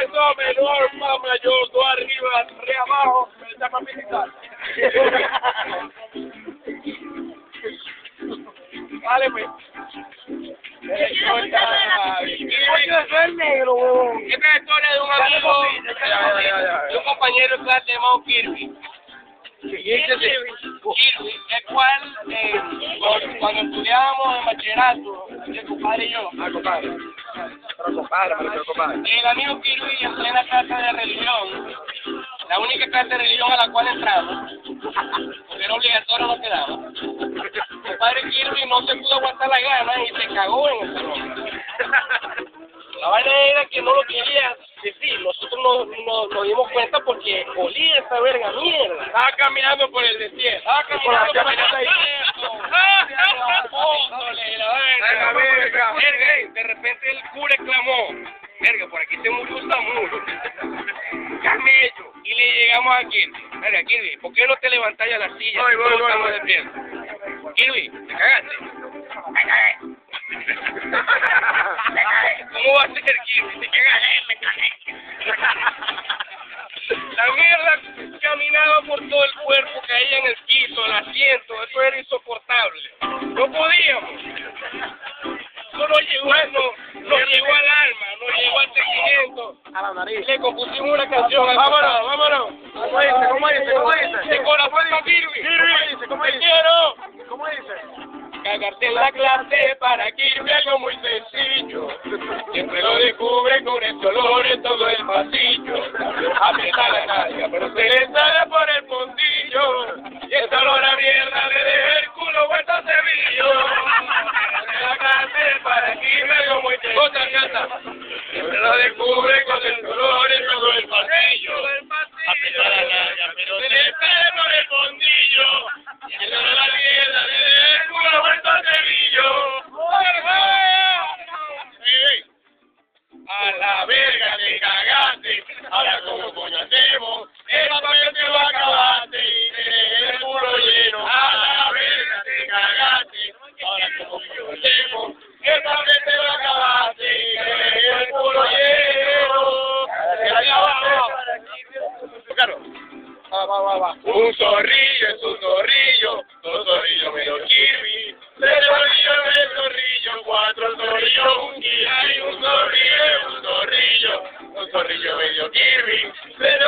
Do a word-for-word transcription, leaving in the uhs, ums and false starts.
Eso menor, más mayor, dos arriba, tres abajo, me está para militar. Vale, pues. Esta es la historia de un amigo, de un compañero de clase llamado Kirby. Kirby, el cual, eh, cuando estudiábamos en bachillerato, el compadre y yo, Ah, compadre. Pero compadre, pero compadre. el amigo Kirby en plena clase de religión, la única clase de religión a la cual entramos, porque era obligatorio, no quedaba. El padre Kirby no se pudo aguantar la gana y se cagó en el salón. La vaina era que no lo quería decir, nosotros nos, nos, nos dimos cuenta porque olía esa verga mierda. Estaba caminando por el desierto, estaba caminando por el desierto. La verga. De repente el cura exclamó, verga, por aquí se murió un Samuel. Camello. Y le llegamos a Kirby. Verga, Kirby, ¿por qué no te levantas a la silla? Voy, voy, voy, voy. Despiertos. Kirby, te cagaste. Me cagué. ¿Cómo va a ser Kirby? Te cagaste, me cagué. La mierda caminaba por todo el cuerpo, caía en el piso, el asiento, eso era insoportable. No podíamos. Eso no llegó, no, no llegó al alma, no llegó al sentimiento. A la nariz. Le compusimos una canción. Vámonos, vámonos. ¿Cómo dice? ¿Cómo dice? ¿Cómo dice? De corazón a Kirby. ¿Cómo dice? ¿Cómo Te dice? quiero. ¿Cómo dice? Cagarte en la clase para Kirby algo muy sencillo. Siempre lo descubre con ese olor en todo el pasillo. Aprieta la nalga, pero se le sale por el fondillo. Y esa olor a mierda le deja el culo vuelto a cebillo. Cagarte en la clase para Kirby algo muy sencillo. Otra canta. Siempre lo descubre con el olor en todo el pasillo. Aprieta la nalga, pero se le sale por el fondillo. Y esa olor a mierda le deja el culo vuelto a cebillo. A la verga te cagaste, ahora como coño hacemos, el papel te lo acabaste y te el culo lleno. A la verga te cagaste, ahora como coño hacemos, el papel te lo acabaste y te el culo lleno. Claro. Va, va, va, va. Un zorrillo es un zorrillo, dos zorrillos medio Kirby, tres zorrillos medio zorrillo, cuatro zorrillos, un Kirby, un zorrillo, un zorrillo, un zorrillo medio Kirby, tres